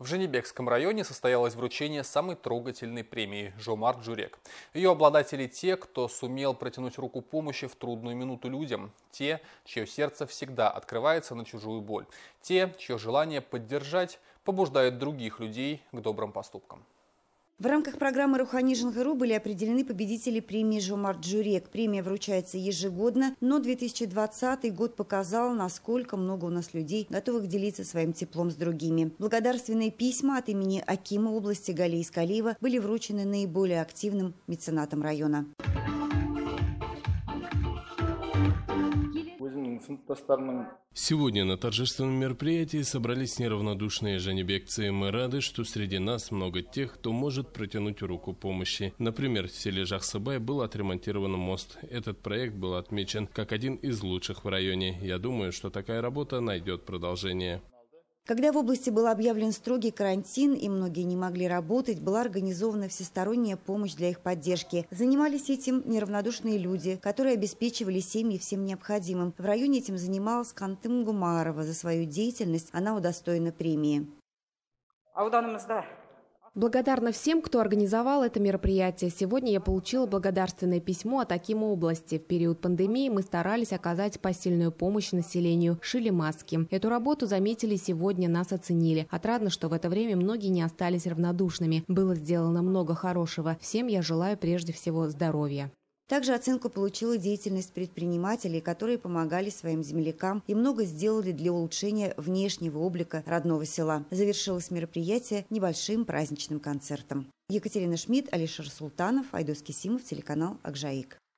В Женибекском районе состоялось вручение самой трогательной премии «Жомарт Журек». Ее обладатели те, кто сумел протянуть руку помощи в трудную минуту людям. Те, чье сердце всегда открывается на чужую боль. Те, чье желание поддержать побуждает других людей к добрым поступкам. В рамках программы «Рухани Жангыру» были определены победители премии «Жомарт Журек». Премия вручается ежегодно, но 2020 год показал, насколько много у нас людей, готовых делиться своим теплом с другими. Благодарственные письма от имени акима области Галии Искалиева были вручены наиболее активным меценатам района. Сегодня на торжественном мероприятии собрались неравнодушные женибекцы. Мы рады, что среди нас много тех, кто может протянуть руку помощи. Например, в селе Жахсыбай был отремонтирован мост. Этот проект был отмечен как один из лучших в районе. Я думаю, что такая работа найдет продолжение. Когда в области был объявлен строгий карантин и многие не могли работать, была организована всесторонняя помощь для их поддержки. Занимались этим неравнодушные люди, которые обеспечивали семьи всем необходимым. В районе этим занималась Кантым Гумарова. За свою деятельность она удостоена премии. Благодарна всем, кто организовал это мероприятие. Сегодня я получила благодарственное письмо от акима области. В период пандемии мы старались оказать посильную помощь населению, шили маски. Эту работу заметили сегодня, нас оценили. Отрадно, что в это время многие не остались равнодушными. Было сделано много хорошего. Всем я желаю прежде всего здоровья. Также оценку получила деятельность предпринимателей, которые помогали своим землякам и много сделали для улучшения внешнего облика родного села. Завершилось мероприятие небольшим праздничным концертом. Екатерина Шмидт, Алишер Султанов, Айдос Кисимов, телеканал Акжаик.